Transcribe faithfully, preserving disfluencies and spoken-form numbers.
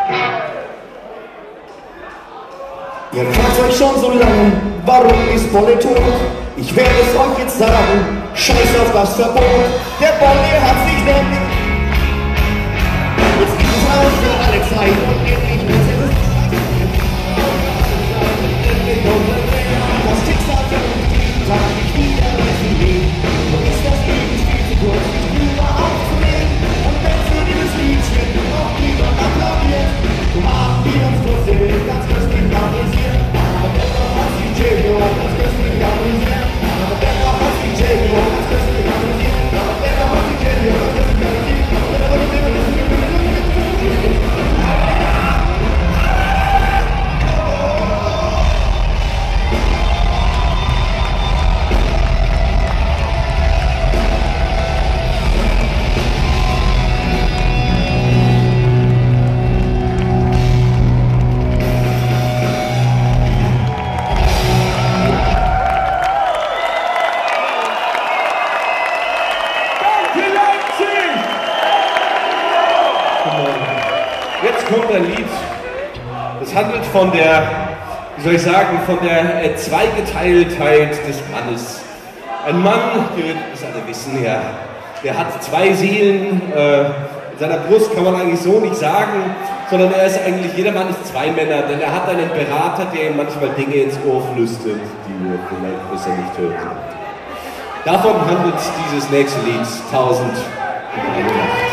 Ihr fragt euch schon so lange, warum ist Bolle tot? Ich werde es euch jetzt sagen, scheiß auf das Verbot. Der Bolle hat sich nämlich jetzt gibt es Haus für alle Zeit und endlich mit das Schicksal verrückt, sag ich wieder resigniert. Und ist das Leben viel zu kurz, nicht drüber aufzunehmen? Und wenn für dieses Liedchen noch lieber applaudiert, so haben wir uns trotzdem ganz köstlich amüsiert. Aber dennoch hat sich J-Lo ganz köstlich amüsiert. Aber dennoch hat sich J-Lo ganz köstlich amüsiert. Aber dennoch hat sich J-Lo ganz köstlich amüsiert. Jetzt kommt ein Lied, das handelt von der, wie soll ich sagen, von der äh, Zweigeteiltheit des Mannes. Ein Mann, ihr werdet es alle wissen, ja, der hat zwei Seelen, äh, in seiner Brust kann man eigentlich so nicht sagen, sondern er ist eigentlich, jeder Mann ist zwei Männer, denn er hat einen Berater, der ihm manchmal Dinge ins Ohr flüstert, die wir vielleicht besser nicht hören sollten. Davon handelt dieses nächste Lied, Tausend und eine Nacht.